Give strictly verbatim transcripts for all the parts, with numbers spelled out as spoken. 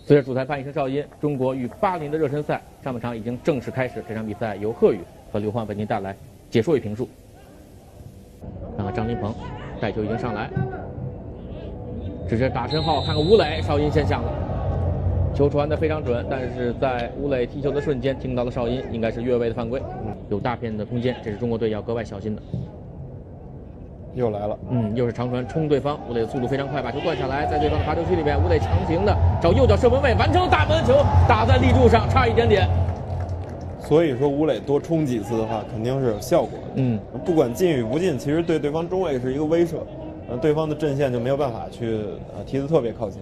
随着主裁判一声哨音，中国与巴林的热身赛上半场已经正式开始。这场比赛由贺宇和刘欢为您带来解说与评述。看看张琳芃带球已经上来，只是打身后，看看吴磊，哨音先响了。球传得非常准，但是在吴磊踢球的瞬间听到了哨音，应该是越位的犯规，有大片的空间，这是中国队要格外小心的。 又来了， 嗯，又是长传冲对方，吴磊的速度非常快，把球断下来，在对方的罚球区里边，吴磊强行的找右脚射门位，完成大门球，打在立柱上，差一点点。 所以说吴磊多冲几次的话，肯定是有效果的。 嗯， 不管进与不进，其实对对方中卫是一个威慑，呃，对方的阵线就没有办法去呃踢得特别靠近。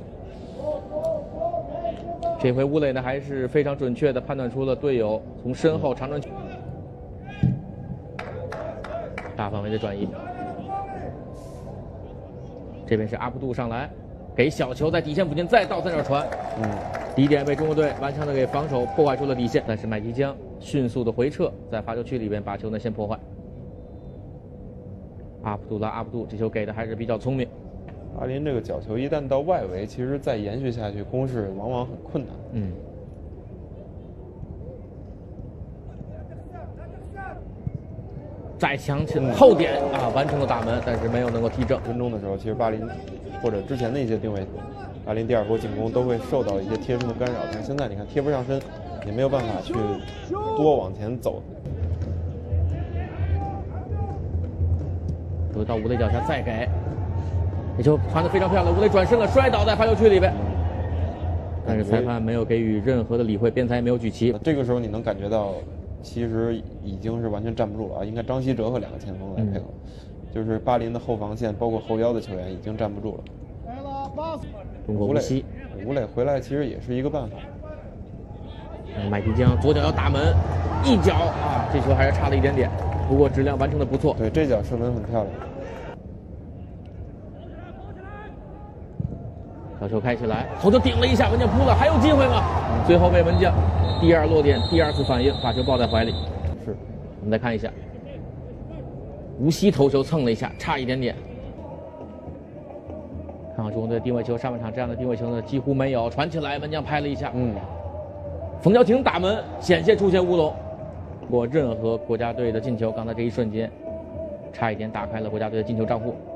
这回吴磊呢还是非常准确的判断出了队友从身后长传球，大范围的转移。这边是阿卜杜上来，给小球在底线附近再倒三角传，嗯，第一点被中国队顽强的给防守破坏出了底线，但是麦迪江迅速的回撤，在罚球区里边把球呢先破坏。阿卜杜拉阿卜杜这球给的还是比较聪明。 巴林这个角球一旦到外围，其实再延续下去攻势往往很困难。 嗯。再强起后点啊，完成了打门，但是没有能够踢正。 分钟的时候，其实巴林或者之前的一些定位，巴林第二波进攻都会受到一些贴身的干扰，但是现在你看贴不上身，也没有办法去多往前走。 球到吴磊脚下再给，这球传得非常漂亮，吴磊转身了，摔倒在罚球区里边，但是裁判没有给予任何的理会，边裁也没有举旗。 这个时候你能感觉到。其实已经是完全站不住了啊！应该张稀哲和两个前锋来配合，嗯、就是巴林的后防线，包括后腰的球员已经站不住了。 中国无锡， 吴磊回来其实也是一个办法。 麦迪江左脚要打门，一脚啊，这球还是差了一点点，不过质量完成的不错。 对，这脚射门很漂亮。 小球开起来，头球顶了一下，门将扑了，还有机会吗？最后被门将第二落点，第二次反应，把球抱在怀里。 是， 我们再看一下，无锡头球蹭了一下，差一点点。看看中国队定位球，上半场这样的定位球呢几乎没有，传起来，门将拍了一下，嗯，冯潇霆打门，险些出现乌龙。不过任何国家队的进球，刚才这一瞬间，差一点打开了国家队的进球账户。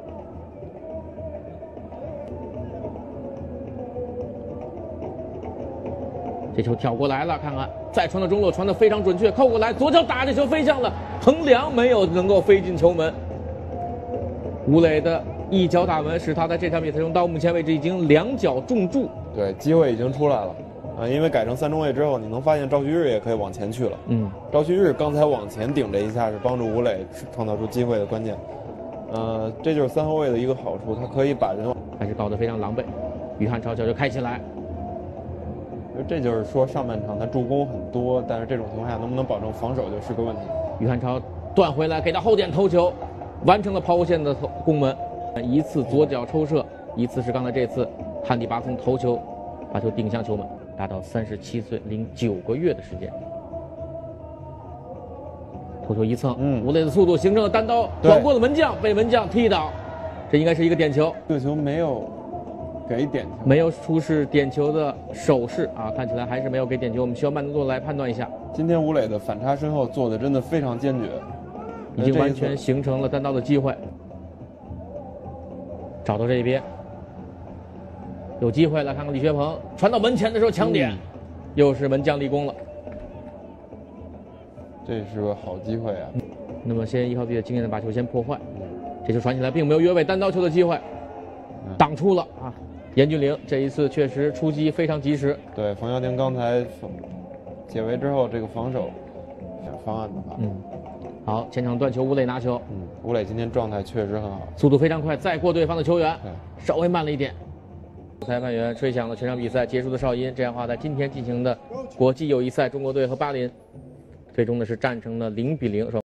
这球挑过来了，看看再传到中路，传得非常准确，扣过来，左脚打，这球飞向了横梁，没有能够飞进球门。吴磊的一脚打门，使他在这场比赛中到目前为止已经两脚中柱。 对，机会已经出来了啊！因为改成三中卫之后，你能发现赵旭日也可以往前去了。嗯，赵旭日刚才往前顶这一下是帮助吴磊创造出机会的关键。呃，这就是三后卫的一个好处，他可以把人还是搞得非常狼狈。于汉超脚就开起来。 这就是说，上半场他助攻很多，但是这种情况下能不能保证防守就是个问题。 于汉超断回来，给到后点头球，完成了抛物线的攻门。一次左脚抽射，一次是刚才这次汉迪巴松头球，把球顶向球门，达到三十七岁零九个月的时间。头球一蹭，嗯，吴磊的速度形成了单刀，晃过了门将，被门将踢倒，这应该是一个点球。 这个球没有。给点球， 没有出示点球的手势啊，看起来还是没有给点球，我们需要慢动作来判断一下。 今天吴磊的反插身后做的真的非常坚决， 已经完全形成了单刀的机会。找到这一边，有机会了，看看李学鹏传到门前的时候抢点，嗯、又是门将立功了。 这是个好机会啊！ 嗯、那么先依靠自己的经验把球先破坏，嗯、这球传起来并没有越位单刀球的机会，嗯、挡出了啊。严俊凌这一次确实出击非常及时。 对，冯潇霆刚才解围之后，这个防守方案的话， 嗯，好，前场断球，吴磊拿球。 嗯，吴磊今天状态确实很好， 速度非常快，再过对方的球员，稍微慢了一点。裁判员吹响了全场比赛结束的哨音，这样的话，在今天进行的国际友谊赛，中国队和巴林最终呢是战成了零比零。